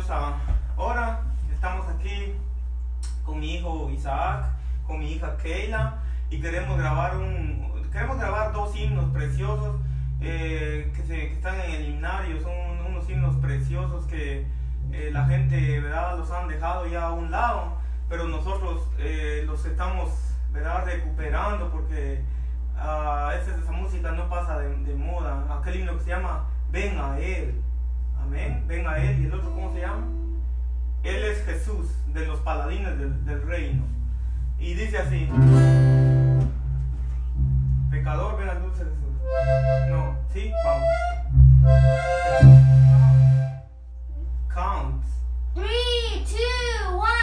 Ahora estamos aquí con mi hijo Isaac, con mi hija Keila, y queremos grabar dos himnos preciosos que están en el himnario. Son unos himnos preciosos que la gente, ¿verdad?, los han dejado ya a un lado, pero nosotros los estamos, ¿verdad?, recuperando, porque esa música no pasa de moda. Aquel himno que se llama Ven a Él. Amén, ven a Él. ¿Y el otro cómo se llama? Él es Jesús, de los paladines del reino. Y dice así: pecador, ven al dulce Jesús. No, ¿sí? Vamos. Count. 3, 2, 1.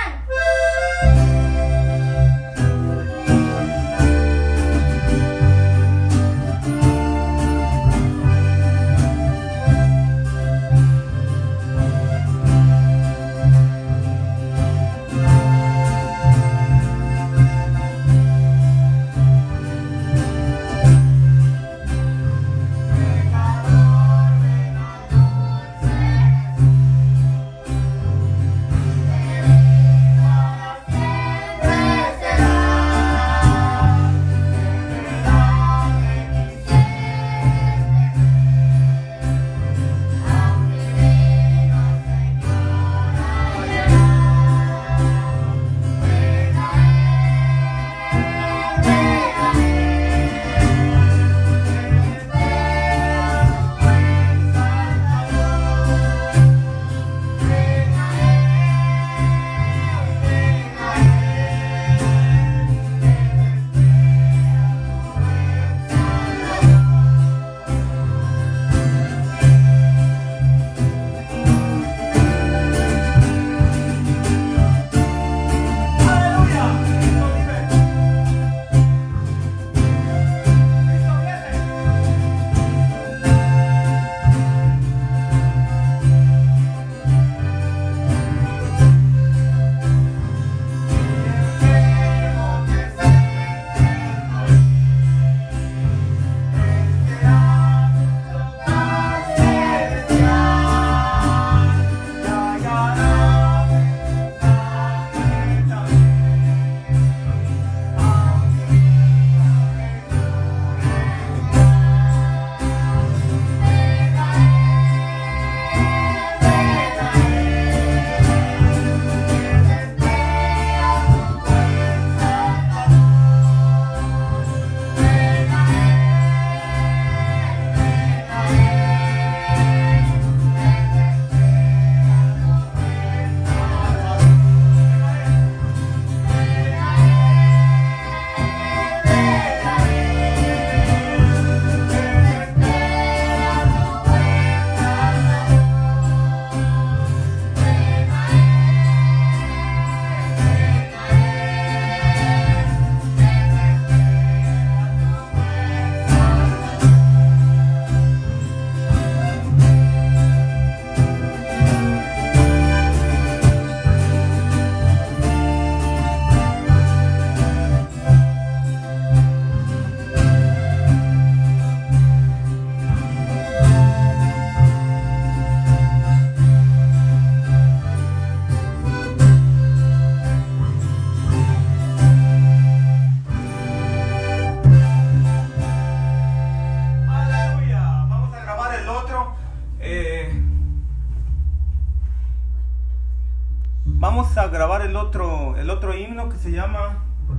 Vamos a grabar el otro himno que se llama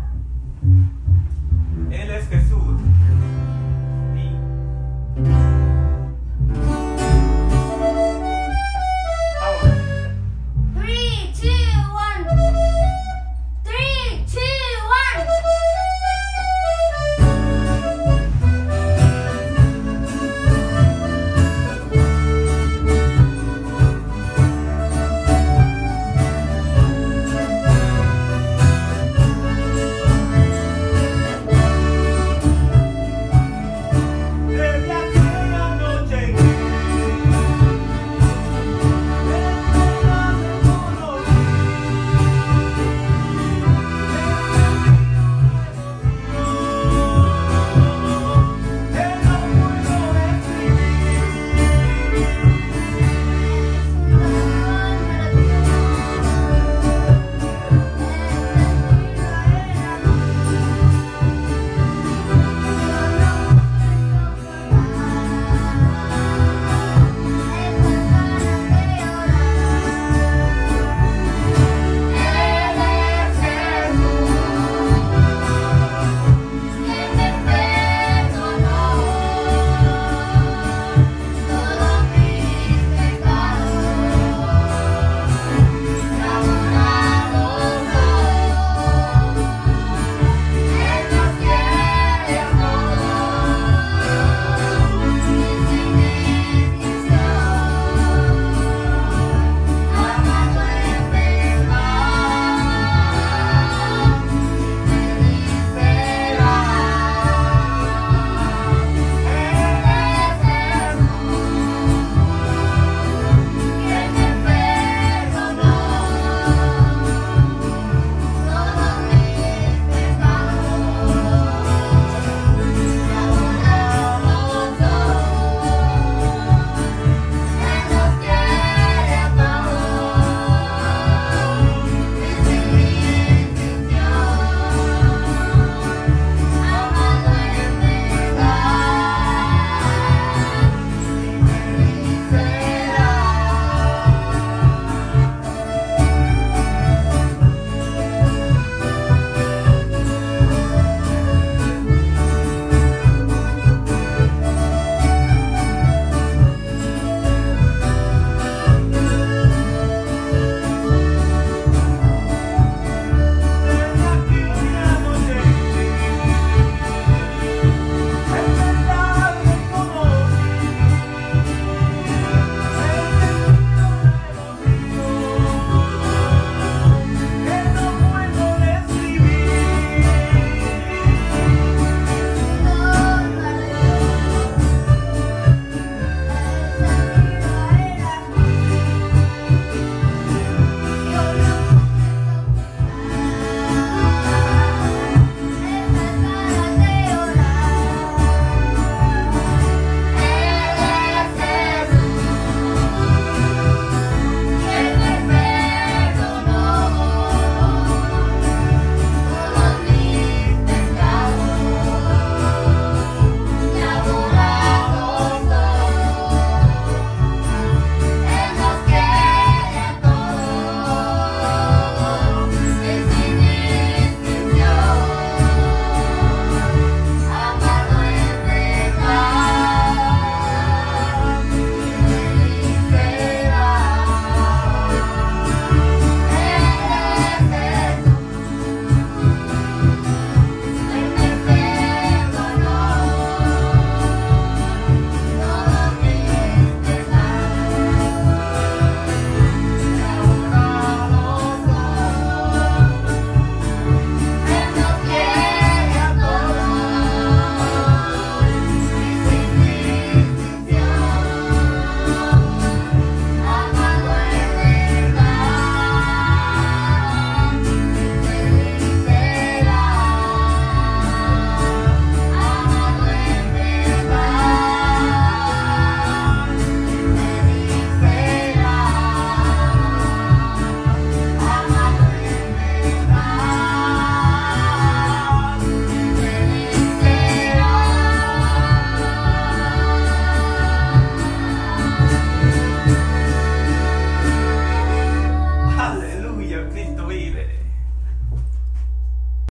Él es Jesús. Sí. Vamos. 3, 2, 1. 3, 2, 1. Él Cristo vive.